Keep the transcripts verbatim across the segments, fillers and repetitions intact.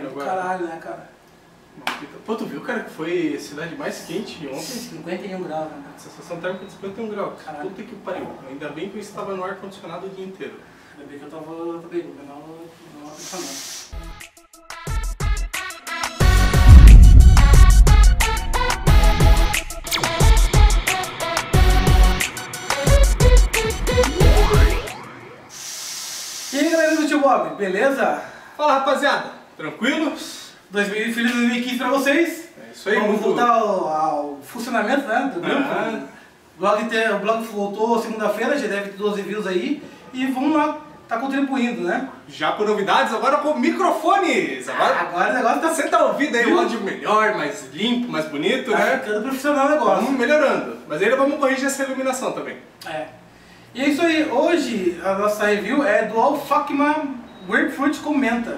inverno agora. Caralho, né, cara? Pô, tu viu, cara, que foi a cidade mais quente ontem? cinquenta e um graus, né? Sensação térmica de cinquenta e um graus. Caralho. Puta que pariu. Ainda bem que eu estava no ar-condicionado o dia inteiro. Ainda bem que eu tava bem, não, não acondicionado. E aí, galera do Tio Bob, beleza? Fala, rapaziada. Tranquilos? dois mil, feliz dois mil e quinze pra vocês. É isso aí, vamos muito... voltar ao, ao funcionamento, né, do grupo. Ah. O, blog te, o blog voltou segunda-feira, já deve ter doze views aí. E vamos lá, tá contribuindo, né? Já por novidades, agora com microfones. Agora, Ah, agora o negócio tá... você tá ouvindo aí o áudio melhor, mais limpo, mais bonito, tá né? ficando profissional o negócio. Vamos melhorando. Mas ainda vamos corrigir essa iluminação também. É. E é isso aí, hoje a nossa review é do Alfacma Grapefruit com menta.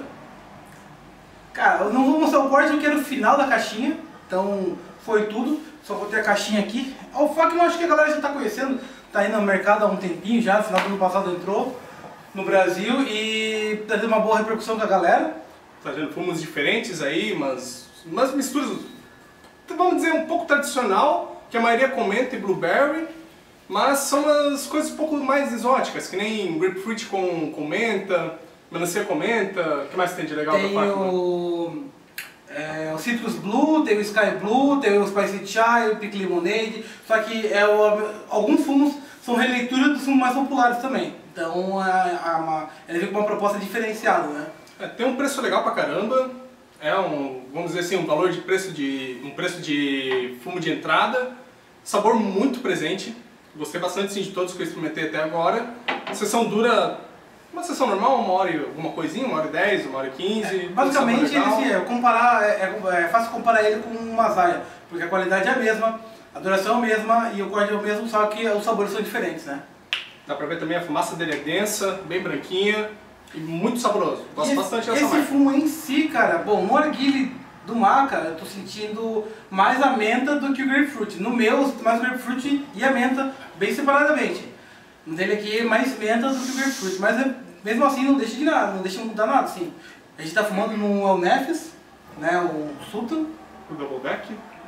Cara, eu não vou mostrar o corte, eu quero o final da caixinha, então foi tudo, só vou ter a caixinha aqui. Alfacma eu acho que a galera já está conhecendo, tá aí no mercado há um tempinho já, no final do ano passado entrou no Brasil e tá tendo uma boa repercussão com a galera. Trazendo fumos diferentes aí, umas, umas misturas, vamos dizer, um pouco tradicional, que a maioria comenta, e blueberry. Mas são umas coisas um pouco mais exóticas, que nem grapefruit com, com menta, melancia com menta, o que mais tem de legal Tem da Alfacma? o, é, o Citrus Blue, tem o Sky Blue, tem o Spicy Chai, o Pink Lemonade, só que é o, alguns fumos são releituras dos fumos mais populares também, então a, a, uma, ele vem com uma proposta diferenciada, né? É, tem um preço legal pra caramba, é um, vamos dizer assim, um valor de preço de, um preço de fumo de entrada, sabor muito presente. Gostei bastante sim, de todos que eu experimentei até agora. A sessão dura, uma sessão normal, uma hora e alguma coisinha, uma hora e dez, uma hora e quinze. É, basicamente, ele, assim, é, comparar, é, é fácil comparar ele com um Masaya, porque a qualidade é a mesma, a duração é a mesma e o corte é o mesmo, só que os sabores são diferentes, né? Dá pra ver também a fumaça dele é densa, bem branquinha e muito saboroso. Gosto esse, bastante dessa Esse marca. fumo em si, cara, bom, no arguile do maca, eu tô sentindo mais a menta do que o grapefruit. No meu, eu sinto mais o grapefruit e a menta bem separadamente. No dele aqui é mais menta do que o grapefruit, mas é, mesmo assim não deixa de nada, não deixa mudar nada, assim. A gente tá fumando no El Nefes, né, o Sultan. O Double Deck.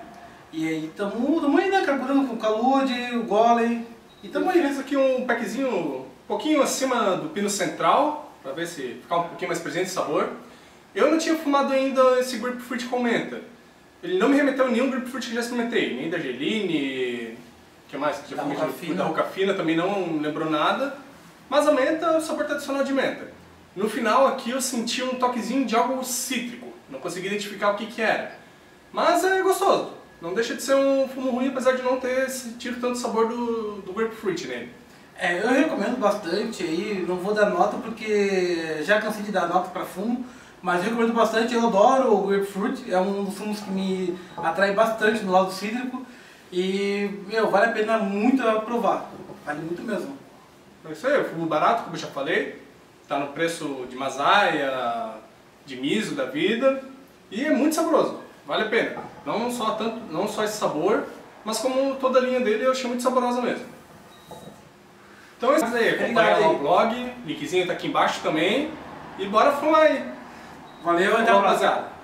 E aí tamo, tamo aí, né, carburando com o Calude, o Golem, e tamo aí. Fiz aqui um packzinho um pouquinho acima do pino central, pra ver se ficar um pouquinho mais presente o sabor. Eu não tinha fumado ainda esse grapefruit com menta. Ele não me remeteu a nenhum grapefruit que já experimentei, nem da Geline, o que mais? Que já Da fumei, Rucafina. da Rucafina também não lembrou nada. Mas a menta é o sabor tradicional de menta. No final aqui eu senti um toquezinho de algo cítrico, não consegui identificar o que que era. Mas é gostoso, não deixa de ser um fumo ruim, apesar de não ter sentido tanto sabor do, do grapefruit nele. É, eu recomendo bastante aí, não vou dar nota porque já cansei de dar nota pra fumo. Mas eu recomendo bastante, eu adoro o grapefruit, é um dos fumos que me atrai bastante no lado cítrico e, meu, vale a pena muito provar, vale muito mesmo. É isso aí, é um fumo barato, como eu já falei, tá no preço de Masaya, de miso da vida e é muito saboroso, vale a pena. Não só, tanto, não só esse sabor, mas como toda a linha dele eu achei muito saborosa mesmo. Então é isso aí, acompanha lá o blog, linkzinho tá aqui embaixo também e bora fumar aí! Valeu, até a Falou, próxima! rapaziada.